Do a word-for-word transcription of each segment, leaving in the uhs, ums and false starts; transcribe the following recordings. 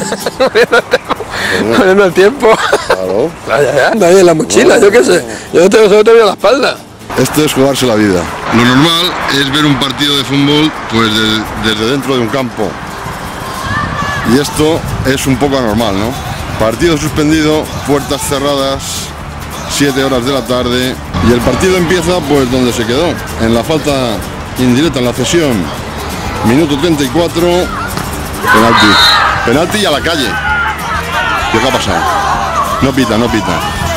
Poniendo el tiempo. Claro. Ya, ya, ya. Ahí en la mochila, yo qué sé. Yo no te, solo te veo la espalda. Esto es jugarse la vida. Lo normal es ver un partido de fútbol pues de, desde dentro de un campo. Y esto es un poco anormal, ¿no? Partido suspendido, puertas cerradas, siete horas de la tarde. Y el partido empieza pues donde se quedó, en la falta indirecta, en la cesión. Minuto treinta y cuatro, penalti. Penalti y a la calle. ¿Qué ha pasado? No pita, no pita.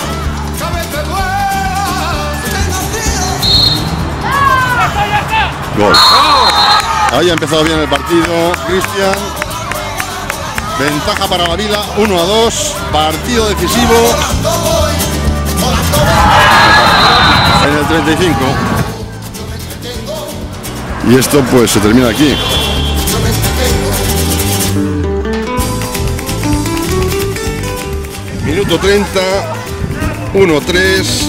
Gol. Ahí ha empezado bien el partido, Cristian. Ventaja para la Vila, uno a dos. Partido decisivo. En el treinta y cinco. Y esto pues se termina aquí. Minuto treinta, uno tres.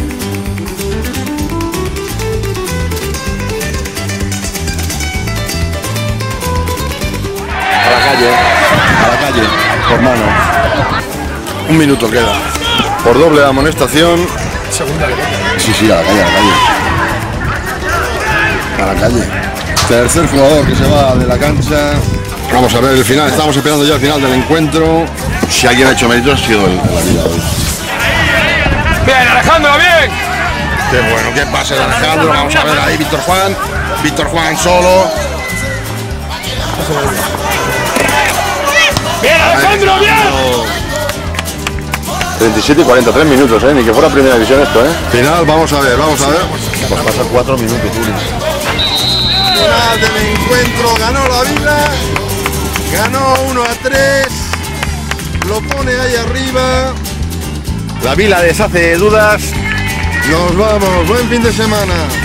A la calle, a la calle, por mano. Un minuto queda. Por doble amonestación. Segunda que toca. Sí, sí, a la calle, a la calle. A la calle. Tercer jugador que se va de la cancha. Vamos a ver el final. Estamos esperando ya el final del encuentro. Si alguien ha hecho méritos, ha sido el, el Ávila hoy. Bien, Alejandro, bien. Qué bueno, qué pase de Alejandro. Vamos a ver ahí Víctor Juan. Víctor Juan solo. Bien, Alejandro, bien. treinta y siete y cuarenta, tres minutos, ¿eh? Ni que fuera primera división esto, ¿eh? Final, vamos a ver, vamos a ver. Pues pasa cuatro minutos, Uri. Final del encuentro, ganó la Vila. Ganó uno a tres. Lo pone ahí arriba. La Vila deshace dudas. Nos vamos, buen fin de semana.